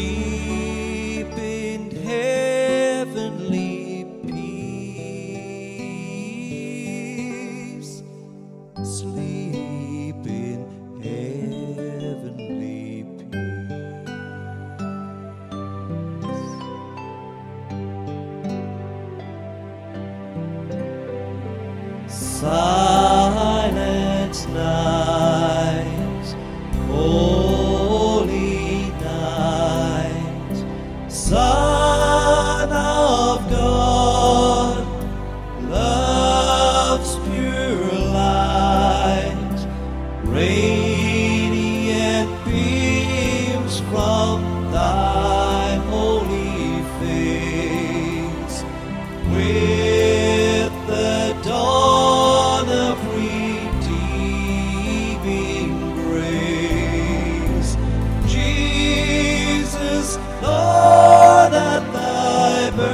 Sleep in heavenly peace. Sleep in heavenly peace. Silent night, holy night, Son of God, love's pure light, radiant beams from thy holy face, with the dawn of redeeming grace. Jesus, Lord, at thy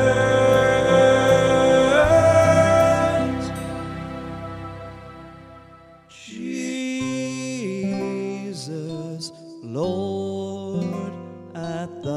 birth. Jesus, Lord, at thy